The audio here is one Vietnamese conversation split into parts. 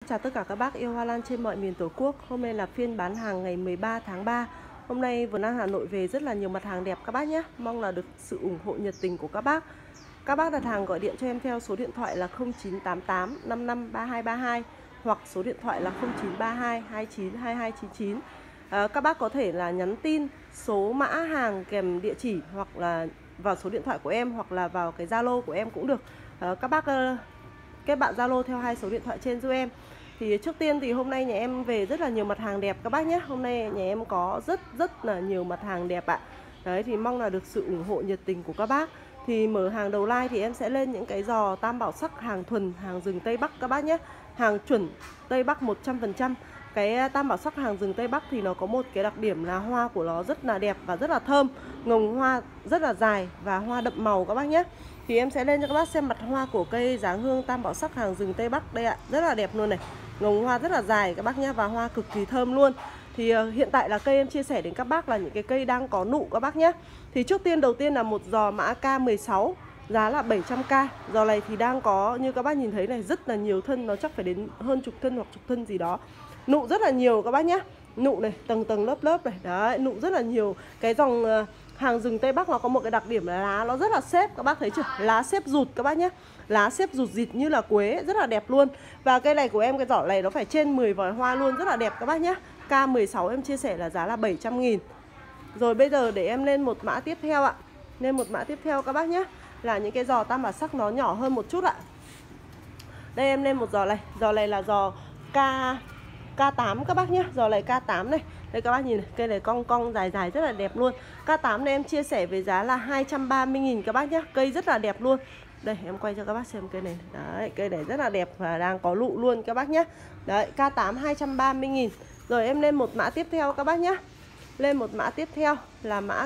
chào tất cả các bác yêu hoa lan trên mọi miền Tổ quốc. Hôm nay là phiên bán hàng ngày 13 tháng 3. Hôm nay Vườn Lan Hà Nội về rất là nhiều mặt hàng đẹp các bác nhé. Mong là được sự ủng hộ nhiệt tình của các bác. Các bác đặt hàng gọi điện cho em theo số điện thoại là 0988 553232 hoặc số điện thoại là 0932 292299. Các bác có thể là nhắn tin số mã hàng kèm địa chỉ hoặc là vào số điện thoại của em hoặc là vào cái Zalo của em cũng được. Các bác kết bạn Zalo theo hai số điện thoại trên giúp em. Thì trước tiên thì hôm nay nhà em về rất là nhiều mặt hàng đẹp các bác nhé. Hôm nay nhà em có rất là nhiều mặt hàng đẹp ạ. Đấy thì mong là được sự ủng hộ nhiệt tình của các bác. Thì mở hàng đầu like thì em sẽ lên những cái giò tam bảo sắc hàng thuần, hàng rừng Tây Bắc các bác nhé. Hàng chuẩn Tây Bắc 100%. Cái tam bảo sắc hàng rừng Tây Bắc thì nó có một cái đặc điểm là hoa của nó rất là đẹp và rất là thơm. Ngồng hoa rất là dài và hoa đậm màu các bác nhé. Thì em sẽ lên cho các bác xem mặt hoa của cây dáng hương tam bảo sắc hàng rừng Tây Bắc đây ạ. Rất là đẹp luôn này. Ngồng hoa rất là dài các bác nhé và hoa cực kỳ thơm luôn. Thì hiện tại là cây em chia sẻ đến các bác là những cái cây đang có nụ các bác nhé. Thì trước tiên đầu tiên là một giò mã K16, giá là 700k. Giò này thì đang có như các bác nhìn thấy này, rất là nhiều thân, nó chắc phải đến hơn chục thân hoặc chục thân gì đó. Nụ rất là nhiều các bác nhé. Nụ này, tầng lớp này. Đấy, nụ rất là nhiều. Cái dòng hàng rừng Tây Bắc nó có một cái đặc điểm là lá nó rất là xếp, các bác thấy chưa? Lá xếp rụt các bác nhé. Lá xếp rụt rịt như là quế, rất là đẹp luôn. Và cây này của em, cái giỏ này nó phải trên 10 vòi hoa luôn, rất là đẹp các bác nhé. K16 em chia sẻ là giá là 700.000. Rồi bây giờ để em lên một mã tiếp theo ạ. Lên một mã tiếp theo các bác nhé. Là những cái giò tam bảo sắc nó nhỏ hơn một chút ạ. Đây em lên một giò này. Giò này là giò K8 các bác nhé. Giò này K8 này. Đây các bác nhìn này, cây này cong cong dài dài rất là đẹp luôn. K8 này em chia sẻ với giá là 230.000 các bác nhé. Cây rất là đẹp luôn. Đây em quay cho các bác xem cây này. Đấy, cây này rất là đẹp và đang có lụ luôn các bác nhé. Đấy, K8 230.000. Rồi em lên một mã tiếp theo các bác nhé. Lên một mã tiếp theo là mã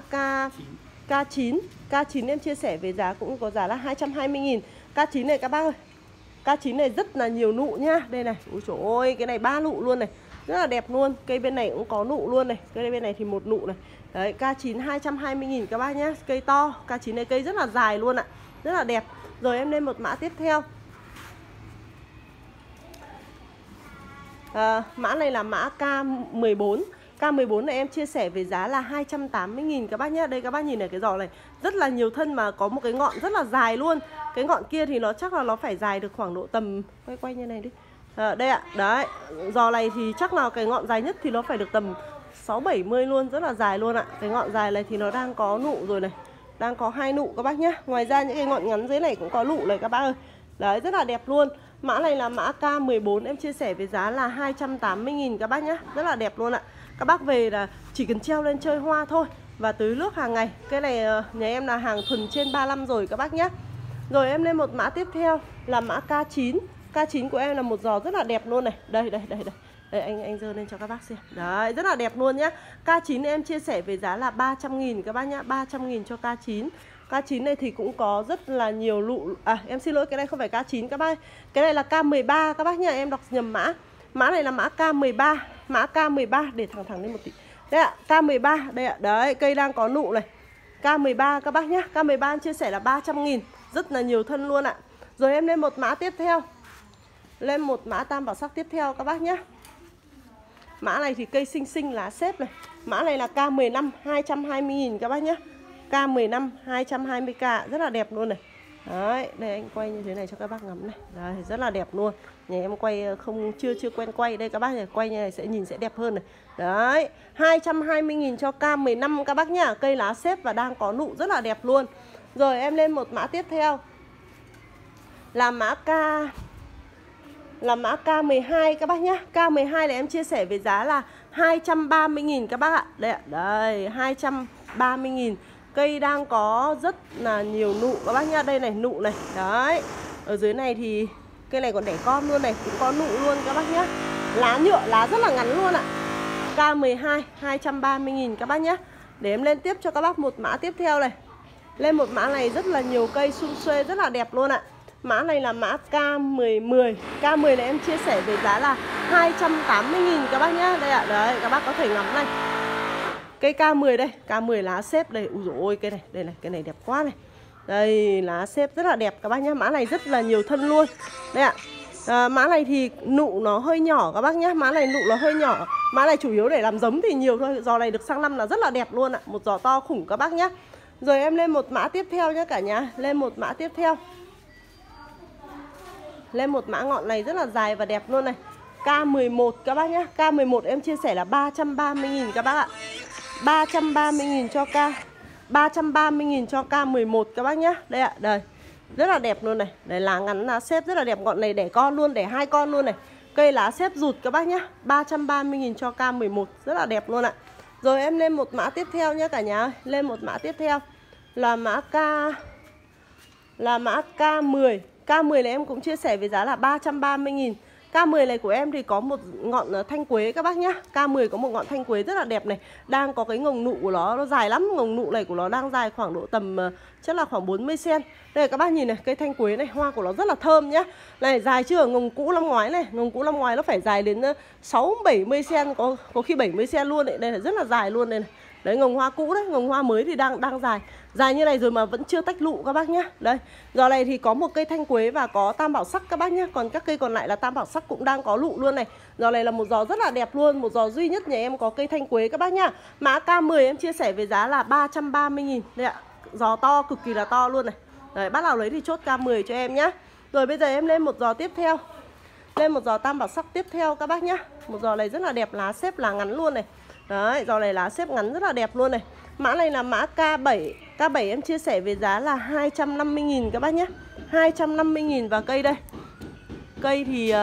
K9. K9 em chia sẻ với giá cũng có giá là 220.000. K9 này các bác ơi, K9 này rất là nhiều nụ nhá. Đây này, ôi trời ơi, cái này 3 nụ luôn này. Rất là đẹp luôn. Cây bên này cũng có nụ luôn này. Cây bên này thì một nụ này. Đấy, K9 220.000 các bác nhé. Cây to, K9 này cây rất là dài luôn ạ. Rất là đẹp. Rồi em lên một mã tiếp theo. Mã này là mã K14. K14 này em chia sẻ với giá là 280.000 các bác nhé. Đây các bác nhìn này, cái giò này rất là nhiều thân mà có một cái ngọn rất là dài luôn. Cái ngọn kia thì nó chắc là nó phải dài được khoảng độ tầm, quay như này đi. Đây ạ, đấy. Giò này thì chắc là cái ngọn dài nhất thì nó phải được tầm 6-70 luôn, rất là dài luôn ạ. Cái ngọn dài này thì nó đang có nụ rồi này. Đang có 2 nụ các bác nhé. Ngoài ra những cái ngọn ngắn dưới này cũng có nụ này các bác ơi. Đấy, rất là đẹp luôn. Mã này là mã K14 em chia sẻ với giá là 280.000 các bác nhé. Rất là đẹp luôn ạ. Các bác về là chỉ cần treo lên chơi hoa thôi và tưới nước hàng ngày. Cái này nhà em là hàng thuần trên 35 rồi các bác nhé. Rồi em lên một mã tiếp theo là mã K9. K9 của em là một giò rất là đẹp luôn này. Đây. Đây anh dơ lên cho các bác xem. Đấy, rất là đẹp luôn nhá. K9 em chia sẻ với giá là 300.000 các bác nhá. 300.000 cho K9. K9 này thì cũng có rất là nhiều lụ. Em xin lỗi, cái này không phải K9 các bác. Cái này là K13 các bác nhá. Em đọc nhầm mã. Mã này là mã K13. Mã K13 để thẳng lên một tí. Đây ạ, K13 đây ạ. Đấy, cây đang có nụ này. K13 các bác nhá. K13 em chia sẻ là 300.000. Rất là nhiều thân luôn ạ. Rồi em lên một mã tiếp theo. Lên một mã tam bảo sắc tiếp theo các bác nhé. Mã này thì cây xinh lá xếp này. Mã này là K15 220.000 các bác nhé. K15 220k, rất là đẹp luôn này. Đấy, đây anh quay như thế này cho các bác ngắm này. Đấy, rất là đẹp luôn. Nhà em quay chưa quen quay. Đây các bác này, quay như này sẽ nhìn sẽ đẹp hơn này. Đấy, 220.000 cho K15 các bác nhá. Cây lá xếp và đang có nụ rất là đẹp luôn. Rồi em lên một mã tiếp theo là mã K12 các bác nhá. K12 này em chia sẻ với giá là 230.000 các bác ạ. Đây ạ, đây 230.000. Cây đang có rất là nhiều nụ các bác nhá. Đây này, nụ này. Đấy. Ở dưới này thì cây này còn đẻ con luôn này, cũng có nụ luôn các bác nhá. Lá nhựa, lá rất là ngắn luôn ạ. K12 230.000 các bác nhá. Để em lên tiếp cho các bác một mã tiếp theo này. Lên một mã này rất là nhiều cây sum xuê rất là đẹp luôn ạ. Mã này là mã K10. K10 này em chia sẻ với giá là 280.000 các bác nhá. Đây ạ, đấy các bác có thể ngắm này. Cây K10 đây, K10 lá xếp đây. Úi dồi ôi, cây này, đây này, cái này đẹp quá này. Đây, lá xếp rất là đẹp các bác nhá. Mã này rất là nhiều thân luôn. Đây ạ. Mã này thì nụ nó hơi nhỏ các bác nhé. Mã này nụ nó hơi nhỏ. Mã này chủ yếu để làm giống thì nhiều thôi. Giò này được sang năm là rất là đẹp luôn ạ. Một giò to khủng các bác nhé. Rồi em lên một mã tiếp theo nhé cả nhà. Lên một mã tiếp theo. Lên một mã ngọn này rất là dài và đẹp luôn này. K11 các bác nhé. K11 em chia sẻ là 330.000 các bác ạ. 330.000 cho K. 330.000 cho K11 các bác nhé. Đây ạ, đây. Rất là đẹp luôn này. Đây lá ngắn lá xếp rất là đẹp. Ngọn này đẻ con luôn, đẻ 2 con luôn này. Cây lá xếp rụt các bác nhé. 330.000 cho K11. Rất là đẹp luôn ạ. Rồi em lên một mã tiếp theo nhé cả nhà ơi. Lên một mã tiếp theo là mã K10. K10 này em cũng chia sẻ với giá là 330.000. K10 này của em thì có một ngọn thanh quế các bác nhá. K10 có một ngọn thanh quế rất là đẹp này. Đang có cái ngồng nụ của nó dài lắm. Ngồng nụ này của nó đang dài khoảng độ tầm chắc là khoảng 40 cm. Đây các bác nhìn này, cây thanh quế này, hoa của nó rất là thơm nhá. Này dài chưa? Ngồng cũ năm ngoái này, ngồng cũ năm ngoái nó phải dài đến 6-70 cm, có khi 70 cm luôn đấy. Đây là rất là dài luôn đây này. Đấy, ngồng hoa cũ đấy, ngồng hoa mới thì đang dài. Dài như này rồi mà vẫn chưa tách lụ các bác nhé. Đây, giò này thì có một cây thanh quế và có tam bảo sắc các bác nhé. Còn các cây còn lại là tam bảo sắc cũng đang có lụ luôn này. Giò này là một giò rất là đẹp luôn. Một giò duy nhất nhà em có cây thanh quế các bác nhá. Mã K10 em chia sẻ với giá là 330.000. Đây ạ, giò to, cực kỳ là to luôn này. Đấy, bác nào lấy thì chốt K10 cho em nhá. Rồi bây giờ em lên một giò tiếp theo. Lên một giò tam bảo sắc tiếp theo các bác nhá. Một giò này rất là đẹp, lá xếp lá ngắn luôn này. Đấy, giò này lá xếp ngắn rất là đẹp luôn này. Mã này là mã K7. K7 em chia sẻ về giá là 250.000 các bác nhé. 250.000 và cây đây. Cây thì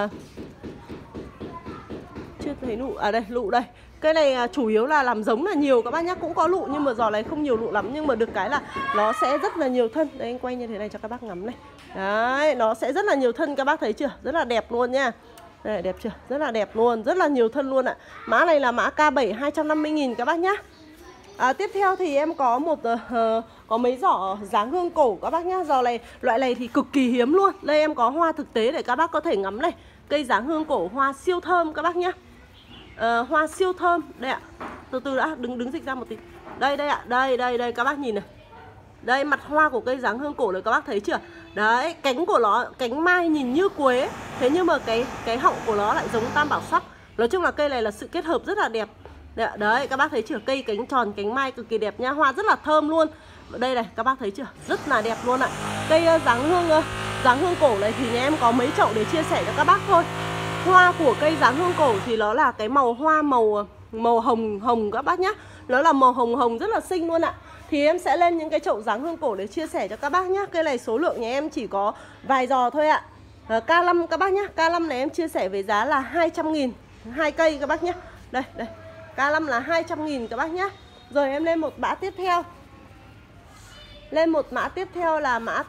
chưa thấy nụ. À đây, lụ đây. Cây này chủ yếu là làm giống là nhiều các bác nhé. Cũng có lụ nhưng mà giò này không nhiều lụ lắm. Nhưng mà được cái là nó sẽ rất là nhiều thân. Đây anh quay như thế này cho các bác ngắm này. Đấy, nó sẽ rất là nhiều thân các bác thấy chưa? Rất là đẹp luôn nha. Đây, đẹp chưa? Rất là đẹp luôn. Rất là nhiều thân luôn ạ. Mã này là mã K7 250.000 các bác nhé. Tiếp theo thì em có có mấy giỏ dáng hương cổ các bác nhá. Giò này, loại này thì cực kỳ hiếm luôn. Đây em có hoa thực tế để các bác có thể ngắm này. Cây dáng hương cổ hoa siêu thơm các bác nhá. Hoa siêu thơm. Đây ạ. Từ từ đã, đứng dịch ra một tí. Đây đây ạ, đây các bác nhìn này. Đây mặt hoa của cây dáng hương cổ này các bác thấy chưa? Đấy, cánh của nó, cánh mai nhìn như quế. Thế nhưng mà cái họng của nó lại giống tam bảo sắc. Nói chung là cây này là sự kết hợp rất là đẹp. Đấy, các bác thấy chưa? Cây cánh tròn, cánh mai cực kỳ đẹp nha. Hoa rất là thơm luôn. Đây này, các bác thấy chưa? Rất là đẹp luôn ạ. Cây dáng hương cổ này thì nhà em có mấy chậu để chia sẻ cho các bác thôi. Hoa của cây dáng hương cổ thì nó là cái màu hoa màu hồng các bác nhá. Nó là màu hồng rất là xinh luôn ạ. Thì em sẽ lên những cái chậu dáng hương cổ để chia sẻ cho các bác nhá. Cây này số lượng nhà em chỉ có vài giò thôi ạ. K5 các bác nhá. K5 này em chia sẻ với giá là 200.000 2 cây các bác nhá. Đây, đây. K5 là 200.000 các bác nhá. Rồi em lên một mã tiếp theo. Lên một mã tiếp theo là mã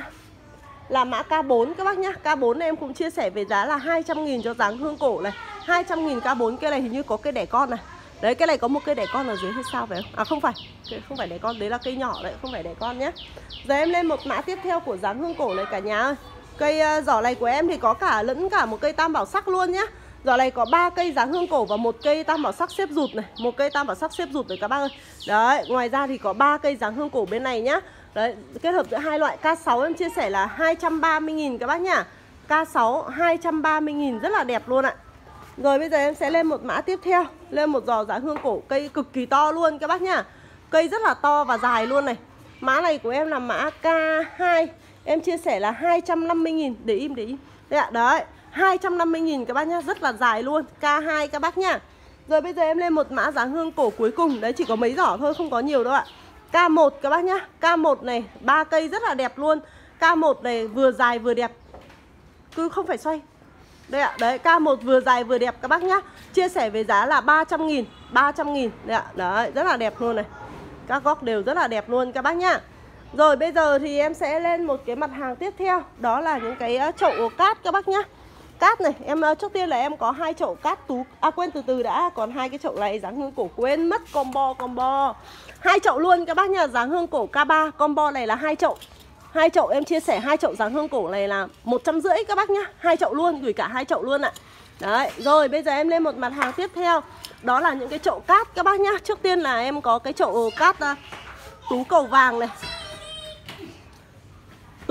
K4 các bác nhá. K4 này em cũng chia sẻ về giá là 200.000 cho dáng hương cổ này. 200.000 K4. Cây này hình như có cây đẻ con này. Đấy, cái này có một cây đẻ con ở dưới hay sao phải không? À không phải, không phải đẻ con, đấy là cây nhỏ đấy, không phải đẻ con nhé. Giờ em lên một mã tiếp theo của dáng hương cổ này cả nhà ơi. Cây giỏ này của em thì có lẫn cả một cây tam bảo sắc luôn nhá. Giỏ này có 3 cây dáng hương cổ và một cây tam bảo sắc xếp rụt này, một cây tam bảo sắc xếp rụt này các bác ơi. Đấy, ngoài ra thì có 3 cây dáng hương cổ bên này nhá. Đấy, kết hợp giữa hai loại. K6 em chia sẻ là 230.000 các bác nhá. K6 230.000 rất là đẹp luôn ạ. Rồi bây giờ em sẽ lên một mã tiếp theo. Lên một giò dáng hương cổ, cây cực kỳ to luôn các bác nhá. Cây rất là to và dài luôn này. Mã này của em là mã K2. Em chia sẻ là 250.000. Để im. Đấy ạ, đấy 250.000 các bác nhá, rất là dài luôn. K2 các bác nhá. Rồi bây giờ em lên một mã dáng hương cổ cuối cùng. Đấy, chỉ có mấy giỏ thôi, không có nhiều đâu ạ. K1 các bác nhá. K1 này 3 cây rất là đẹp luôn. K1 này vừa dài vừa đẹp. Cứ không phải xoay. Đây ạ, đấy K1 vừa dài vừa đẹp các bác nhá. Chia sẻ với giá là 300.000. 300.000. Đây ạ, đấy rất là đẹp luôn này. Các góc đều rất là đẹp luôn các bác nhá. Rồi bây giờ thì em sẽ lên một cái mặt hàng tiếp theo. Đó là những cái chậu cát các bác nhá. Cát này, em trước tiên là em có 2 chậu cát tú. À quên, từ đã, còn 2 cái chậu này dáng hương cổ quên mất, combo. 2 chậu luôn các bác nhá, dáng hương cổ K3, combo này là 2 chậu. 2 chậu em chia sẻ 2 chậu dáng hương cổ này là 150 các bác nhá. 2 chậu luôn, gửi cả 2 chậu luôn ạ. Đấy, rồi bây giờ em lên một mặt hàng tiếp theo. Đó là những cái chậu cát các bác nhá. Trước tiên là em có cái chậu cát tú cầu vàng này.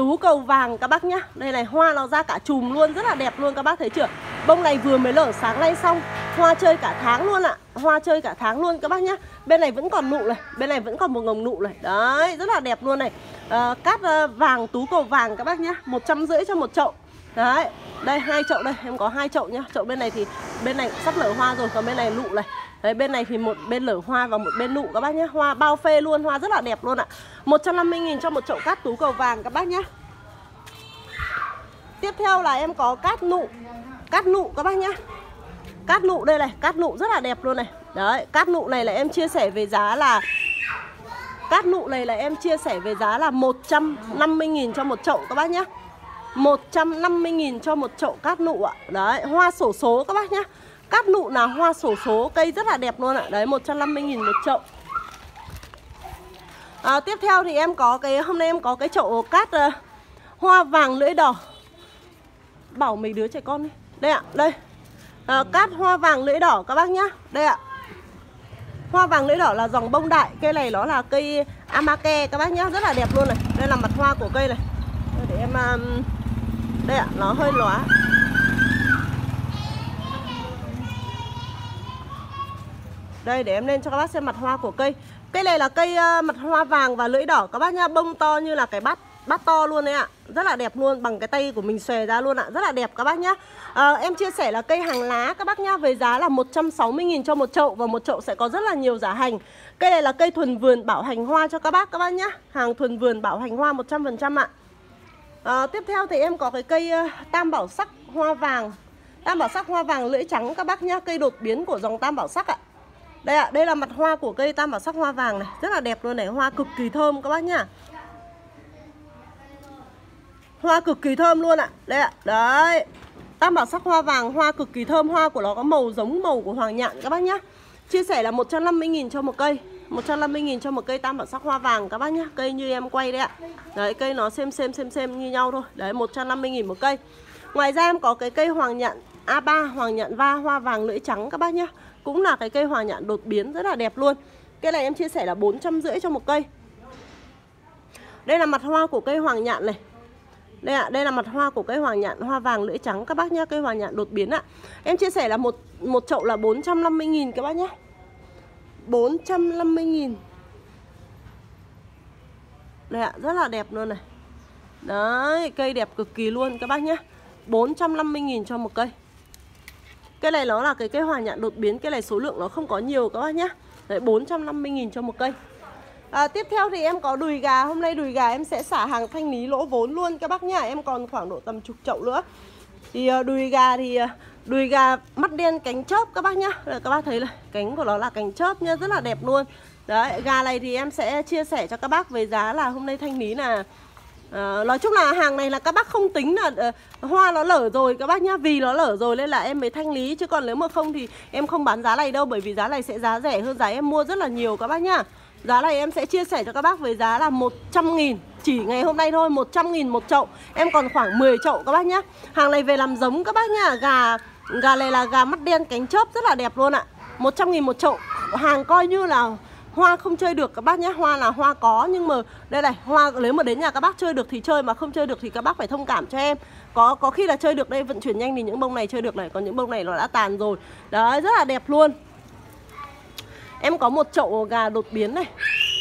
tú cầu vàng các bác nhá. Đây này, hoa nó ra cả chùm luôn, rất là đẹp luôn các bác thấy chưa. Bông này vừa mới lở sáng nay xong, hoa chơi cả tháng luôn ạ. Hoa chơi cả tháng luôn các bác nhá. Bên này vẫn còn nụ này, bên này vẫn còn một ngồng nụ này. Đấy, rất là đẹp luôn này. Cát vàng tú cầu vàng các bác nhá, 150 cho một chậu. Đấy, đây 2 chậu đây, em có 2 chậu nhá. Chậu bên này thì bên này sắp nở hoa rồi, còn bên này nụ này. Đấy, bên này thì một bên nở hoa và một bên nụ các bác nhé. Hoa bao phê luôn, hoa rất là đẹp luôn ạ. 150.000 cho một chậu cát tú cầu vàng các bác nhé. Tiếp theo là em có cát nụ. Cát nụ các bác nhé. Cát nụ đây này, cát nụ rất là đẹp luôn này. Đấy, cát nụ này là em chia sẻ về giá là cát nụ này là em chia sẻ về giá là 150.000 cho một chậu các bác nhé. 150.000 cho một chậu cát nụ ạ. Đấy, hoa xổ số các bác nhé. Cát nụ là hoa xổ số, cây rất là đẹp luôn ạ. Đấy, 150.000 một chậu. Tiếp theo thì em có cái, hôm nay em có cái chậu cát hoa vàng lưỡi đỏ. Bảo mấy đứa trẻ con đi. Đây ạ, đây. Cát hoa vàng lưỡi đỏ các bác nhá. Đây ạ. Hoa vàng lưỡi đỏ là dòng bông đại. Cây này nó là cây Amake các bác nhá, rất là đẹp luôn này. Đây là mặt hoa của cây này. Để em đây ạ, nó hơi lóa. Đây để em lên cho các bác xem mặt hoa của cây. Cây này là cây mặt hoa vàng và lưỡi đỏ các bác nhá. Bông to như là cái bát to luôn đấy ạ. Rất là đẹp luôn, bằng cái tay của mình xòe ra luôn ạ. Rất là đẹp các bác nhá. Em chia sẻ là cây hàng lá các bác nhá. Với giá là 160.000 cho một chậu. Và một chậu sẽ có rất là nhiều giá hành. Cây này là cây thuần vườn bảo hành hoa cho các bác nhá. Hàng thuần vườn bảo hành hoa 100% ạ. Tiếp theo thì em có cái cây tam bảo sắc hoa vàng. Tam bảo sắc hoa vàng lưỡi trắng các bác nhá. Cây đột biến của dòng tam bảo sắc ạ. Đây ạ, đây là mặt hoa của cây tam bảo sắc hoa vàng này. Rất là đẹp luôn này, hoa cực kỳ thơm các bác nhá. Hoa cực kỳ thơm luôn ạ. Đây ạ, đấy. Tam bảo sắc hoa vàng, hoa cực kỳ thơm. Hoa của nó có màu giống màu của hoàng nhạn các bác nhá. Chia sẻ là 150.000 cho một cây. 150.000 cho một cây tam bảo sắc hoa vàng các bác nhá. Cây như em quay đấy ạ. Đấy, cây nó xem như nhau thôi. Đấy, 150.000 một cây. Ngoài ra em có cái cây hoàng nhạn A3, hoàng nhạn va hoa vàng lưỡi trắng các bác nhá. Cũng là cái cây hoàng nhạn đột biến rất là đẹp luôn. Cây này em chia sẻ là 450 cho một cây. Đây là mặt hoa của cây hoàng nhạn này. Đây ạ, đây là mặt hoa của cây hoàng nhạn hoa vàng lưỡi trắng các bác nhá, cây hoàng nhạn đột biến ạ. Em chia sẻ là một chậu là 450.000 các bác nhá. 450.000. Đây ạ, rất là đẹp luôn này. Đấy, cây đẹp cực kỳ luôn các bác nhá. 450.000 cho một cây. Cây này nó là cái cây hoàng nhạn đột biến. Cây này số lượng nó không có nhiều các bác nhá. Đấy, 450.000 cho một cây. Tiếp theo thì em có đùi gà. Hôm nay đùi gà em sẽ xả hàng thanh lý lỗ vốn luôn các bác nhá. Em còn khoảng độ tầm chục chậu nữa. Thì đùi gà mắt đen cánh chớp các bác nhá. Các bác thấy này, cánh của nó là cánh chớp nhá, rất là đẹp luôn. Đấy, gà này thì em sẽ chia sẻ cho các bác về giá là hôm nay thanh lý là nói chung là hàng này là các bác không tính là hoa nó lở rồi các bác nhá. Vì nó lở rồi nên là em mới thanh lý. Chứ còn nếu mà không thì em không bán giá này đâu. Bởi vì giá này sẽ giá rẻ hơn giá em mua rất là nhiều các bác nhá. Giá này em sẽ chia sẻ cho các bác với giá là 100.000. Chỉ ngày hôm nay thôi, 100.000 một chậu. Em còn khoảng 10 chậu các bác nhá. Hàng này về làm giống các bác nhá. Gà này là gà mắt đen cánh chớp rất là đẹp luôn ạ. 100.000 một chậu. Hàng coi như là hoa không chơi được các bác nhé. Hoa là hoa có, nhưng mà đây này, hoa nếu mà đến nhà các bác chơi được thì chơi, mà không chơi được thì các bác phải thông cảm cho em. Có khi là chơi được đây, vận chuyển nhanh thì những bông này chơi được này, còn những bông này nó đã tàn rồi. Đấy, rất là đẹp luôn. Em có một chậu gà đột biến này.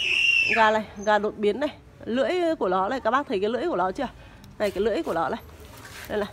Gà đột biến này. Lưỡi của nó này, các bác thấy cái lưỡi của nó chưa? Này, cái lưỡi của nó này. Đây này.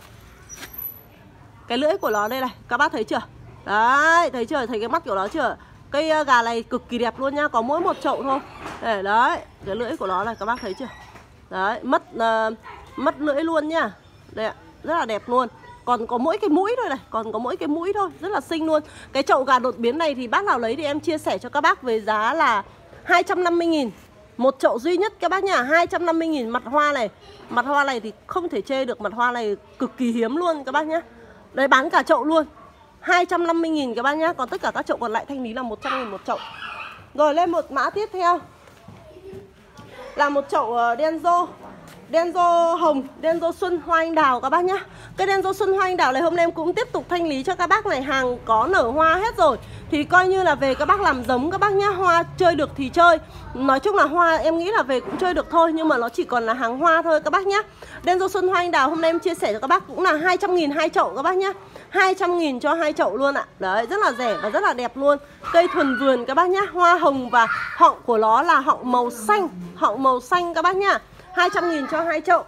Cái lưỡi của nó đây này, các bác thấy chưa? Đấy, thấy chưa? Thấy cái mắt của nó chưa? Cây gà này cực kỳ đẹp luôn nha, có mỗi một chậu thôi. Đấy, đấy, cái lưỡi của nó này, các bác thấy chưa? Đấy, mất lưỡi luôn nha. Đây ạ, rất là đẹp luôn. Còn có mỗi cái mũi thôi này, còn có mỗi cái mũi thôi, rất là xinh luôn. Cái chậu gà đột biến này thì bác nào lấy thì em chia sẻ cho các bác với giá là 250.000. Một chậu duy nhất các bác nhá, 250.000. Mặt hoa này thì không thể chê được, mặt hoa này cực kỳ hiếm luôn các bác nhá. Đấy, bán cả chậu luôn. 250.000 các bác nhá, còn tất cả các chậu còn lại thanh lý là 100.000 một chậu. Rồi lên một mã tiếp theo là một chậu đen rô. Denso hồng, Denso xuân hoa anh đào các bác nhá. Cây Denso xuân hoa anh đào này hôm nay em cũng tiếp tục thanh lý cho các bác này. Hàng có nở hoa hết rồi, thì coi như là về các bác làm giống các bác nhá. Hoa chơi được thì chơi. Nói chung là hoa em nghĩ là về cũng chơi được thôi, nhưng mà nó chỉ còn là hàng hoa thôi các bác nhá. Denso xuân hoa anh đào hôm nay em chia sẻ cho các bác cũng là 200.000 2 chậu các bác nhá. 200.000 cho 2 chậu luôn ạ. Đấy, rất là rẻ và rất là đẹp luôn. Cây thuần vườn các bác nhá. Hoa hồng và họng của nó là họng màu xanh. Họng màu xanh các bác nhá. 200.000 cho 2 chậu.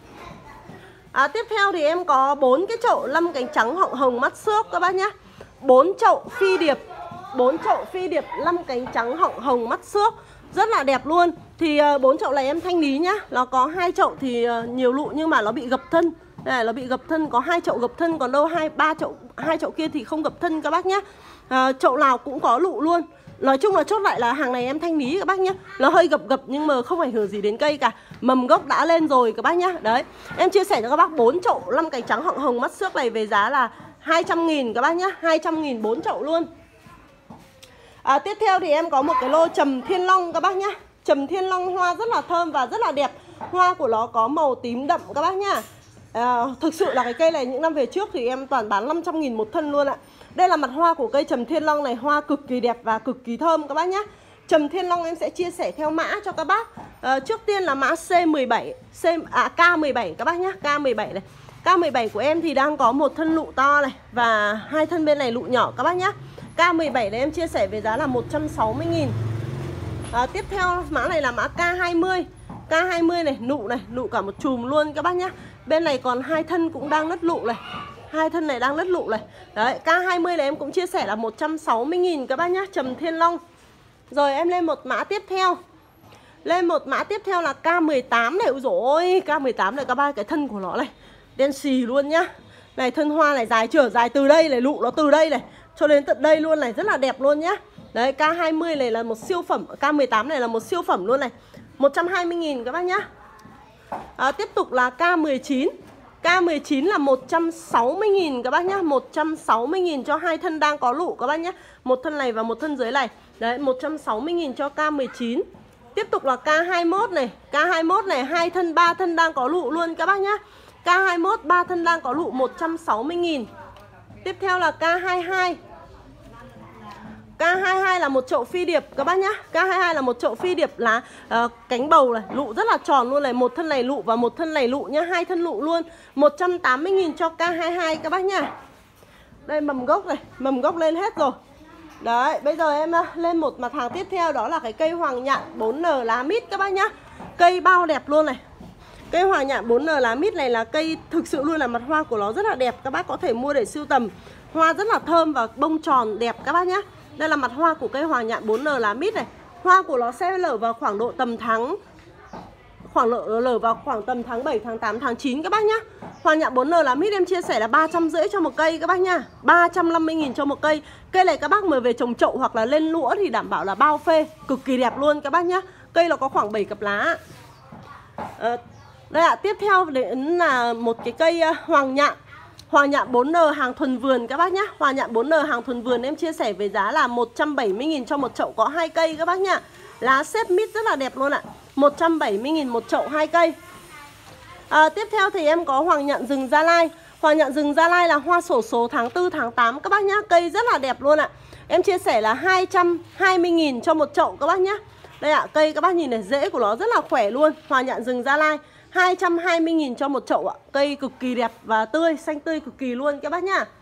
Tiếp theo thì em có 4 cái chậu lâm cánh trắng họng hồng mắt xước các bác nhá. 4 chậu phi điệp. 4 chậu phi điệp lâm cánh trắng họng hồng mắt xước, rất là đẹp luôn. Thì 4 chậu này em thanh lý nhá. Nó có 2 chậu thì nhiều lụ nhưng mà nó bị gập thân. Đây, nó bị gập thân, có 2 chậu gập thân, còn đâu 2 chậu kia thì không gập thân các bác nhá. Chậu nào cũng có lụ luôn. Nói chung là chốt lại là hàng này em thanh lý các bác nhé. Nó hơi gập gập nhưng mà không ảnh hưởng gì đến cây cả. Mầm gốc đã lên rồi các bác nhé. Đấy, em chia sẻ cho các bác 4 chậu lâm cánh trắng họng hồng mắt xước này về giá là 200.000 các bác nhé. 200.000 4 chậu luôn. Tiếp theo thì em có một cái lô trầm thiên long các bác nhé. Trầm thiên long hoa rất là thơm và rất là đẹp. Hoa của nó có màu tím đậm các bác nhá. Thực sự là cái cây này những năm về trước thì em toàn bán 500.000 một thân luôn ạ. Đây là mặt hoa của cây trầm thiên long này. Hoa cực kỳ đẹp và cực kỳ thơm các bác nhé. Trầm thiên long em sẽ chia sẻ theo mã cho các bác. Trước tiên là mã C17 K17 các bác nhé. K17 này. K17 của em thì đang có một thân lụ to này và 2 thân bên này lụ nhỏ các bác nhé. K17 này em chia sẻ về giá là 160.000. Tiếp theo mã này là mã K20. K20 này, nụ cả một chùm luôn các bác nhé. Bên này còn 2 thân cũng đang nứt lụ này. 2 thân này đang nứt lụ này. Đấy, K20 này em cũng chia sẻ là 160.000 các bác nhé. Trầm thiên long. Rồi em lên một mã tiếp theo. Lên một mã tiếp theo là K18 này. Ôi dồi ôi, K18 này các bác, cái thân của nó này đen xì luôn nhá. Này, thân hoa này dài chưa? Dài từ đây này, lụ nó từ đây này cho đến tận đây luôn này, rất là đẹp luôn nhá. Đấy, K20 này là một siêu phẩm, K18 này là một siêu phẩm luôn này. 120.000 các bác nhá. Tiếp tục là K19. K19 là 160.000 các bác nhá. 160.000 cho 2 thân đang có lụ các bác nhá. Một thân này và một thân dưới này. Đấy, 160.000 cho K19. Tiếp tục là K21 này. K21 này 2 thân 3 thân đang có lụ luôn các bác nhá. K21 3 thân đang có lụ 160.000. Tiếp theo là K22. K22 là một chậu phi điệp các bác nhá. K22 là một chậu phi điệp lá cánh bầu này, lụ rất là tròn luôn này, một thân này lụ và một thân này lụ nhá, 2 thân lụ luôn. 180.000 cho K22 các bác nhá. Đây mầm gốc này, mầm gốc lên hết rồi. Đấy, bây giờ em lên một mặt hàng tiếp theo, đó là cái cây hoàng nhạn 4N lá mít các bác nhá. Cây bao đẹp luôn này. Cây hoàng nhạn 4N lá mít này là cây thực sự luôn, là mặt hoa của nó rất là đẹp. Các bác có thể mua để sưu tầm. Hoa rất là thơm và bông tròn đẹp các bác nhá. Đây là mặt hoa của cây hoàng nhạn 4N lá mít này. Hoa của nó sẽ lở vào khoảng độ tầm tháng lở vào khoảng tầm tháng 7, tháng 8, tháng 9 các bác nhá. Hoàng nhạn 4N lá mít em chia sẻ là 350 cho một cây các bác nhá. 350.000 cho một cây. Cây này các bác mà về trồng chậu hoặc là lên lũa thì đảm bảo là bao phê, cực kỳ đẹp luôn các bác nhá. Cây nó có khoảng 7 cặp lá. Đây ạ, tiếp theo đến là một cái cây hoàng nhạn 4N hàng thuần vườn các bác nhá. Hoàng nhạn 4N hàng thuần vườn em chia sẻ với giá là 170.000 cho một chậu có 2 cây các bác nhá. Lá xếp mít rất là đẹp luôn ạ. 170.000 một chậu 2 cây. Tiếp theo thì em có hoàng nhạn rừng Gia Lai. Hoàng nhạn rừng Gia Lai là hoa xổ số tháng 4, tháng 8 các bác nhá. Cây rất là đẹp luôn ạ. Em chia sẻ là 220.000 cho một chậu các bác nhá. Đây ạ, cây các bác nhìn này, rễ của nó rất là khỏe luôn. Hoàng nhạn rừng Gia Lai 220.000 cho một chậu ạ. Cây cực kỳ đẹp và tươi, xanh tươi cực kỳ luôn các bác nhá.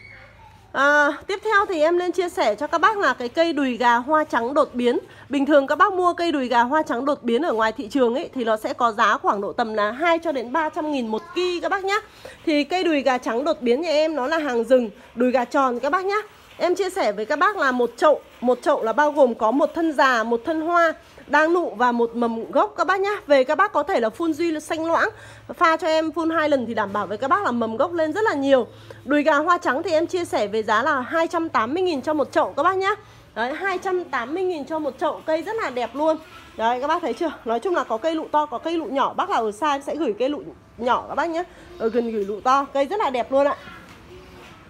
Tiếp theo thì em lên chia sẻ cho các bác là cái cây đùi gà hoa trắng đột biến. Bình thường các bác mua cây đùi gà hoa trắng đột biến ở ngoài thị trường ấy thì nó sẽ có giá khoảng độ tầm là 2 cho đến 300.000 một ki các bác nhá. Thì cây đùi gà trắng đột biến nhà em nó là hàng rừng, đùi gà tròn các bác nhá. Em chia sẻ với các bác là một chậu là bao gồm có một thân già, một thân hoa đang nụ và một mầm gốc các bác nhá. Về các bác có thể là phun duy xanh loãng, pha cho em phun 2 lần thì đảm bảo với các bác là mầm gốc lên rất là nhiều. Đùi gà hoa trắng thì em chia sẻ về giá là 280.000 cho một chậu các bác nhá. Đấy, 280.000 cho một chậu, cây rất là đẹp luôn. Đấy các bác thấy chưa? Nói chung là có cây lụ to, có cây lụ nhỏ. Bác nào ở xa em sẽ gửi cây lụ nhỏ các bác nhé. Ở gần gửi lụ to, cây rất là đẹp luôn ạ.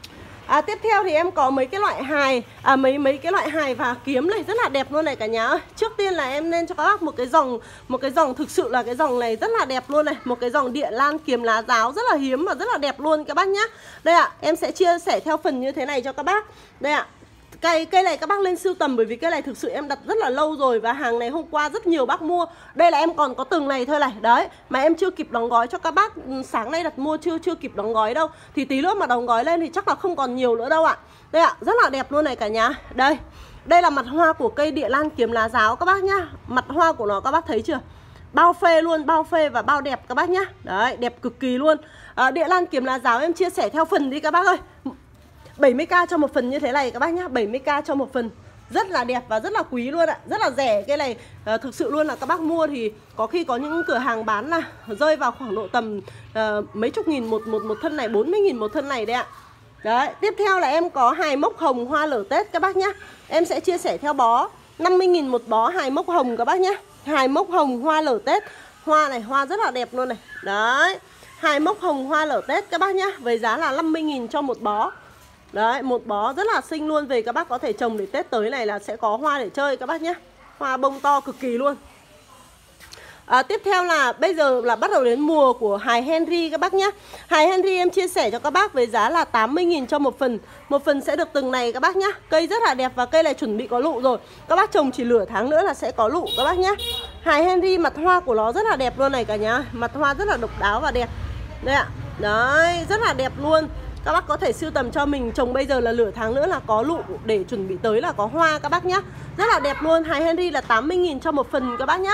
Tiếp theo thì em có mấy cái loại hài mấy cái loại hài và kiếm này rất là đẹp luôn này cả nhà ơi. Trước tiên là em nên cho các bác một cái dòng thực sự là cái dòng này rất là đẹp luôn này, một cái dòng địa lan kiếm lá giáo rất là hiếm và rất là đẹp luôn các bác nhá. Đây ạ, em sẽ chia sẻ theo phần như thế này cho các bác. Đây ạ. Cây này các bác lên sưu tầm, bởi vì cây này thực sự em đặt rất là lâu rồi và hàng này hôm qua rất nhiều bác mua. Đây là em còn có từng này thôi này. Đấy, mà em chưa kịp đóng gói cho các bác. Sáng nay đặt mua chưa kịp đóng gói đâu. Thì tí nữa mà đóng gói lên thì chắc là không còn nhiều nữa đâu ạ. Đây ạ, rất là đẹp luôn này cả nhà. Đây là mặt hoa của cây địa lan kiếm lá giáo các bác nhá. Mặt hoa của nó các bác thấy chưa? Bao phê luôn, bao phê và bao đẹp các bác nhá. Đấy, đẹp cực kỳ luôn. Địa lan kiếm lá giáo em chia sẻ theo phần đi các bác ơi. 70k cho một phần như thế này các bác nhá, 70k cho một phần. Rất là đẹp và rất là quý luôn ạ. Rất là rẻ cái này, thực sự luôn là các bác mua thì có khi có những cửa hàng bán là rơi vào khoảng độ tầm mấy chục nghìn một thân này, 40.000 một thân này đấy ạ. Đấy, tiếp theo là em có hài mốc hồng hoa lở Tết các bác nhá. Em sẽ chia sẻ theo bó, 50.000 một bó hài mốc hồng các bác nhá. Hài mốc hồng hoa lở Tết. Hoa này, hoa rất là đẹp luôn này. Đấy, hài mốc hồng hoa lở Tết các bác nhá, với giá là 50.000 cho một bó. Đấy, một bó rất là xinh luôn. Về các bác có thể trồng để Tết tới này là sẽ có hoa để chơi các bác nhé. Hoa bông to cực kỳ luôn. Tiếp theo là bây giờ là bắt đầu đến mùa của hài Henry các bác nhé. Hài Henry em chia sẻ cho các bác với giá là 80.000 cho một phần. Một phần sẽ được từng này các bác nhé. Cây rất là đẹp và cây này chuẩn bị có lụ rồi. Các bác trồng chỉ nửa tháng nữa là sẽ có lụ các bác nhé. Hài Henry mặt hoa của nó rất là đẹp luôn này cả nhà. Mặt hoa rất là độc đáo và đẹp. Đây ạ. Đấy, rất là đẹp luôn. Các bác có thể sưu tầm cho mình trồng bây giờ là nửa tháng nữa là có lụ để chuẩn bị tới là có hoa các bác nhá. Rất là đẹp luôn. Hài Henry là 80.000 cho một phần các bác nhá.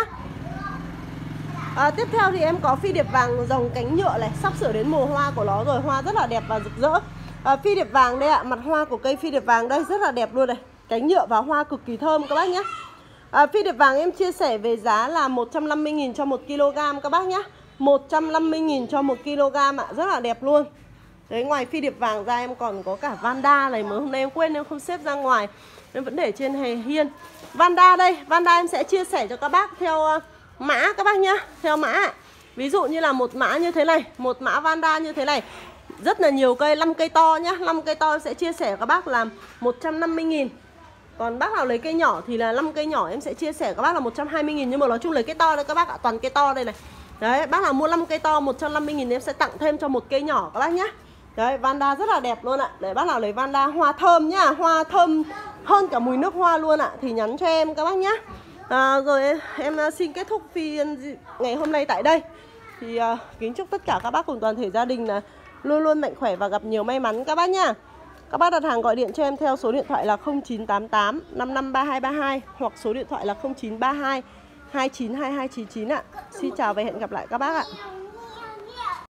Tiếp theo thì em có phi điệp vàng dòng cánh nhựa này, sắp sửa đến mùa hoa của nó rồi, hoa rất là đẹp và rực rỡ. Phi điệp vàng đây ạ, mặt hoa của cây phi điệp vàng đây rất là đẹp luôn này, cánh nhựa và hoa cực kỳ thơm các bác nhé. Phi điệp vàng em chia sẻ về giá là 150.000 cho 1 kg các bác nhé. 150.000 cho 1 kg ạ, rất là đẹp luôn. Đấy, ngoài phi điệp vàng ra em còn có cả Vanda này, mà hôm nay em quên em không xếp ra ngoài, em vẫn để trên hiên. Vanda đây, Vanda em sẽ chia sẻ cho các bác theo mã các bác nhá, theo mã. Ví dụ như là một mã như thế này, một mã Vanda như thế này, rất là nhiều cây, 5 cây to nhá, 5 cây to em sẽ chia sẻ các bác là 150.000. Còn bác nào lấy cây nhỏ thì là 5 cây nhỏ em sẽ chia sẻ các bác là 120.000. Nhưng mà nói chung lấy cây to đây các bác ạ, toàn cây to đây này. Đấy, bác nào mua 5 cây to 150.000 em sẽ tặng thêm cho một cây nhỏ các bác nhá. Đấy, Vanda rất là đẹp luôn ạ. Để bác nào lấy Vanda, hoa thơm nhá, hoa thơm hơn cả mùi nước hoa luôn ạ, thì nhắn cho em các bác nhá. Rồi em xin kết thúc phiên ngày hôm nay tại đây. Thì kính chúc tất cả các bác cùng toàn thể gia đình là luôn luôn mạnh khỏe và gặp nhiều may mắn các bác nhá. Các bác đặt hàng gọi điện cho em theo số điện thoại là 0988 553232 hoặc số điện thoại là 0932 292299 ạ. Xin chào và hẹn gặp lại các bác ạ.